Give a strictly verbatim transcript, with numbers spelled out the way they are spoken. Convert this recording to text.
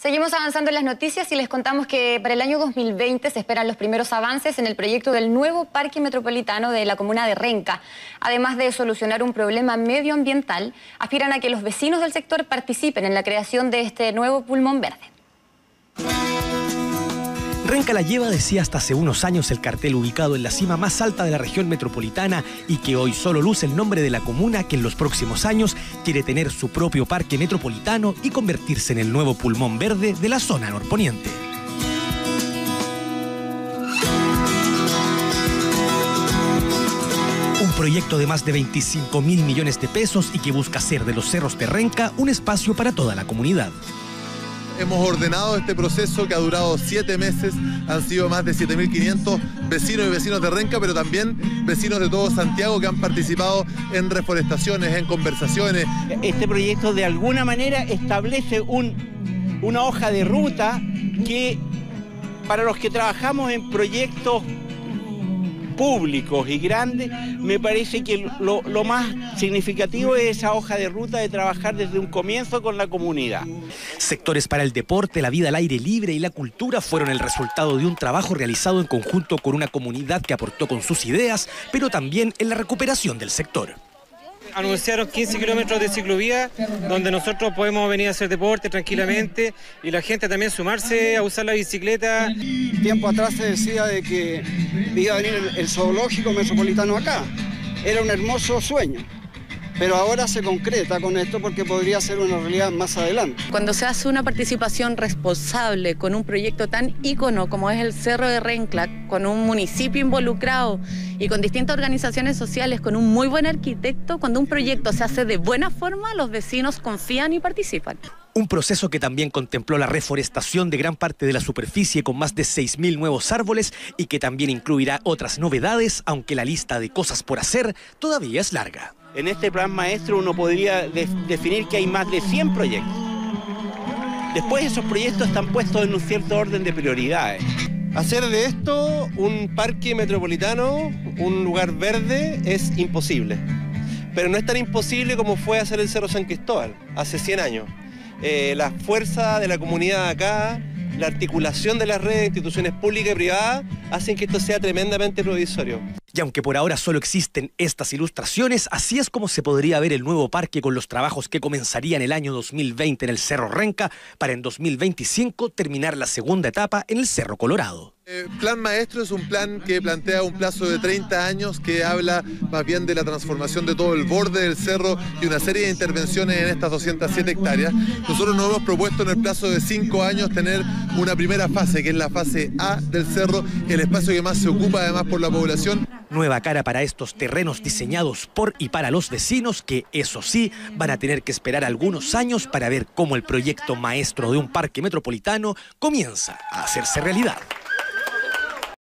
Seguimos avanzando en las noticias y les contamos que para el año dos mil veinte se esperan los primeros avances en el proyecto del nuevo Parque Metropolitano de la comuna de Renca. Además de solucionar un problema medioambiental, aspiran a que los vecinos del sector participen en la creación de este nuevo pulmón verde. Renca la lleva, decía, hasta hace unos años el cartel ubicado en la cima más alta de la región metropolitana y que hoy solo luce el nombre de la comuna que en los próximos años quiere tener su propio parque metropolitano y convertirse en el nuevo pulmón verde de la zona norponiente. Un proyecto de más de veinticinco mil millones de pesos y que busca hacer de los cerros de Renca un espacio para toda la comunidad. Hemos ordenado este proceso que ha durado siete meses, han sido más de siete mil quinientos vecinos y vecinos de Renca, pero también vecinos de todo Santiago que han participado en reforestaciones, en conversaciones. Este proyecto de alguna manera establece un, una hoja de ruta que para los que trabajamos en proyectos públicos y grandes, me parece que lo, lo más significativo es esa hoja de ruta de trabajar desde un comienzo con la comunidad. Sectores para el deporte, la vida al aire libre y la cultura fueron el resultado de un trabajo realizado en conjunto con una comunidad que aportó con sus ideas, pero también en la recuperación del sector. Anunciaron quince kilómetros de ciclovía donde nosotros podemos venir a hacer deporte tranquilamente y la gente también sumarse a usar la bicicleta. Tiempo atrás se decía de que iba a venir el, el zoológico metropolitano acá. Era un hermoso sueño, pero ahora se concreta con esto porque podría ser una realidad más adelante. Cuando se hace una participación responsable con un proyecto tan ícono como es el Cerro de Renca, con un municipio involucrado y con distintas organizaciones sociales, con un muy buen arquitecto, cuando un proyecto se hace de buena forma, los vecinos confían y participan. Un proceso que también contempló la reforestación de gran parte de la superficie con más de seis mil nuevos árboles y que también incluirá otras novedades, aunque la lista de cosas por hacer todavía es larga. En este plan maestro uno podría de- definir que hay más de cien proyectos. Después esos proyectos están puestos en un cierto orden de prioridades. Hacer de esto un parque metropolitano, un lugar verde, es imposible. Pero no es tan imposible como fue hacer el Cerro San Cristóbal hace cien años. Eh, la fuerza de la comunidad acá, la articulación de las redes de instituciones públicas y privadas hacen que esto sea tremendamente provisorio. Y aunque por ahora solo existen estas ilustraciones, así es como se podría ver el nuevo parque con los trabajos que comenzarían el año dos mil veinte en el Cerro Renca para en dos mil veinticinco terminar la segunda etapa en el Cerro Colorado. El plan maestro es un plan que plantea un plazo de treinta años que habla más bien de la transformación de todo el borde del cerro y una serie de intervenciones en estas doscientas siete hectáreas. Nosotros nos hemos propuesto en el plazo de cinco años tener una primera fase, que es la fase A del cerro, el espacio que más se ocupa además por la población. Nueva cara para estos terrenos diseñados por y para los vecinos que, eso sí, van a tener que esperar algunos años para ver cómo el proyecto maestro de un parque metropolitano comienza a hacerse realidad.